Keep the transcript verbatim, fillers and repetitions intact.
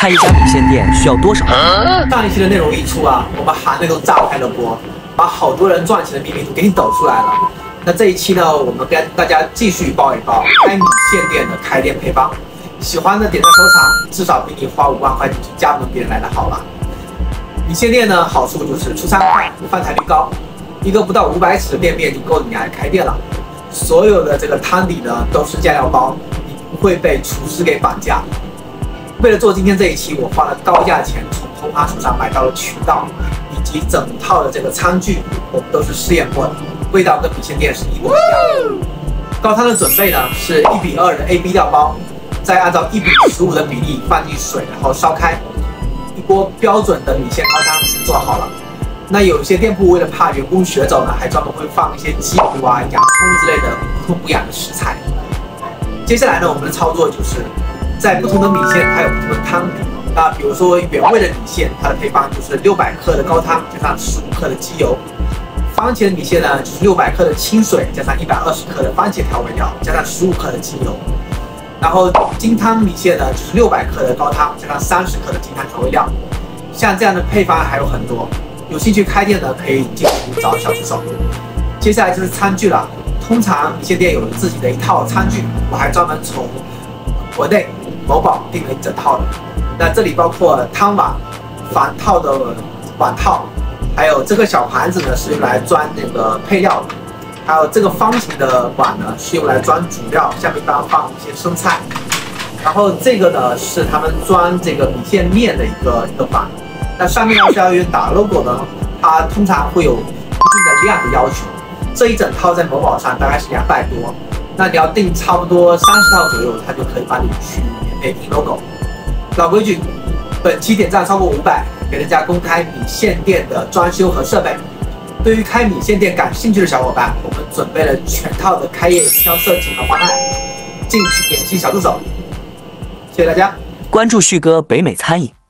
开一家米线店需要多少？ 上一期的内容一出啊，我们行内都炸开了锅，把好多人赚钱的秘密都给你抖出来了。那这一期呢，我们跟大家继续报一报开米线店的开店配方。喜欢的点赞收藏，至少比你花五万块钱去加盟别人来的好了。米线店呢，好处就是出餐快，翻台率高，一个不到五百尺的店面就够你来开店了。所有的这个汤底呢都是酱料包，你不会被厨师给绑架。为了做今天这一期，我花了高价钱从同行手上买到了渠道，以及整套的这个餐具，我们都是试验过的，味道跟米线店是一模一样的。高汤的准备呢是一比二的 A B 料包，再按照一比十五的比例放进水，然后烧开，一锅标准的米线高汤就做好了。那有一些店铺为了怕员工学走呢，还专门会放一些鸡骨啊、洋葱之类的不痛不痒的食材。接下来呢，我们的操作就是在不同的米线它有不同的汤底。那比如说原味的米线，它的配方就是六百克的高汤加上十五克的鸡油；番茄的米线呢，就是六百克的清水加上一百二十克的番茄调味料加上十五克的鸡油。然后金汤米线呢，就是六百克的高汤加上三十克的金汤调味料。像这样的配方还有很多。有兴趣开店的可以进去找小助手。接下来就是餐具了，通常米线店有自己的一套餐具，我还专门从国内某宝订了一整套的。那这里包括汤碗、防套的碗套，还有这个小盘子呢是用来装那个配料的，还有这个方形的碗呢是用来装主料，下面一般放一些生菜。然后这个呢是他们装这个米线面的一个一个碗。那上面要是要有打 logo 呢，它通常会有一定的量的要求。这一整套在某宝上大概是两百多，那你要订差不多三十套左右，它就可以帮你去免费订 logo。老规矩，本期点赞超过五百，给人家公开米线店的装修和设备。对于开米线店感兴趣的小伙伴，我们准备了全套的开业营销设计和方案，敬请联系小助手。谢谢大家， 关注旭哥北美餐饮。